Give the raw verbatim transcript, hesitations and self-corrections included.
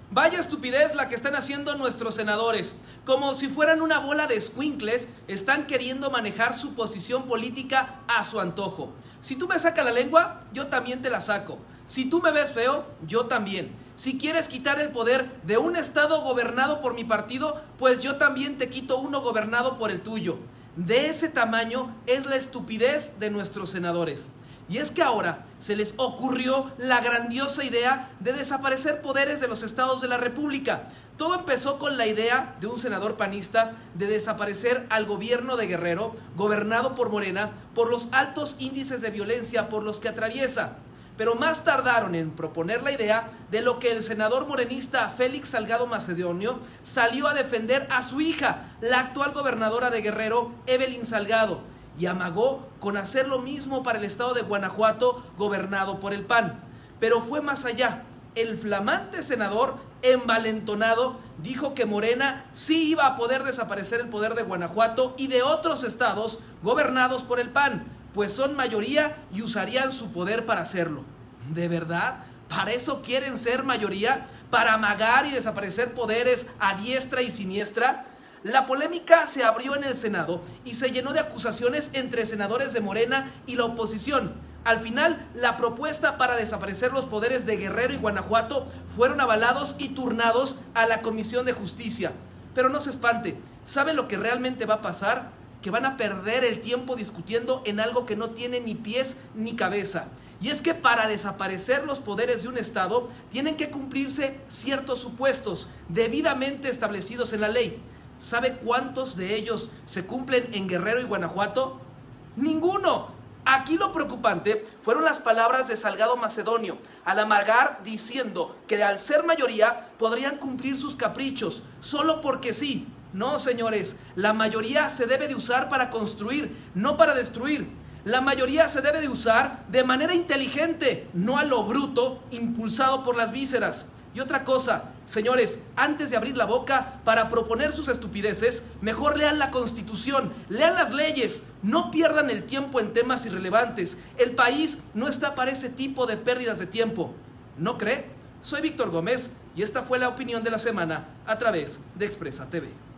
Vaya estupidez la que están haciendo nuestros senadores. Como si fueran una bola de escuincles, están queriendo manejar su posición política a su antojo. Si tú me sacas la lengua, yo también te la saco. Si tú me ves feo, yo también. Si quieres quitar el poder de un estado gobernado por mi partido, pues yo también te quito uno gobernado por el tuyo. De ese tamaño es la estupidez de nuestros senadores. Y es que ahora se les ocurrió la grandiosa idea de desaparecer poderes de los estados de la República. Todo empezó con la idea de un senador panista de desaparecer al gobierno de Guerrero, gobernado por Morena, por los altos índices de violencia por los que atraviesa. Pero más tardaron en proponer la idea de lo que el senador morenista Félix Salgado Macedonio salió a defender a su hija, la actual gobernadora de Guerrero, Evelyn Salgado, y amagó con hacer lo mismo para el estado de Guanajuato, gobernado por el P A N. Pero fue más allá. El flamante senador, envalentonado, dijo que Morena sí iba a poder desaparecer el poder de Guanajuato y de otros estados gobernados por el P A N, pues son mayoría y usarían su poder para hacerlo. ¿De verdad? ¿Para eso quieren ser mayoría? ¿Para amagar y desaparecer poderes a diestra y siniestra? La polémica se abrió en el Senado y se llenó de acusaciones entre senadores de Morena y la oposición. Al final, la propuesta para desaparecer los poderes de Guerrero y Guanajuato fueron avalados y turnados a la Comisión de Justicia. Pero no se espante, ¿saben lo que realmente va a pasar? Que van a perder el tiempo discutiendo en algo que no tiene ni pies ni cabeza. Y es que para desaparecer los poderes de un estado tienen que cumplirse ciertos supuestos debidamente establecidos en la ley. ¿Sabe cuántos de ellos se cumplen en Guerrero y Guanajuato? ¡Ninguno! Aquí lo preocupante fueron las palabras de Salgado Macedonio, al amargar diciendo que al ser mayoría podrían cumplir sus caprichos, solo porque sí. No, señores, la mayoría se debe de usar para construir, no para destruir. La mayoría se debe de usar de manera inteligente, no a lo bruto, impulsado por las vísceras. Y otra cosa, señores, antes de abrir la boca para proponer sus estupideces, mejor lean la Constitución, lean las leyes, no pierdan el tiempo en temas irrelevantes. El país no está para ese tipo de pérdidas de tiempo. ¿No cree? Soy Víctor Gómez y esta fue la opinión de la semana a través de Expresa T V.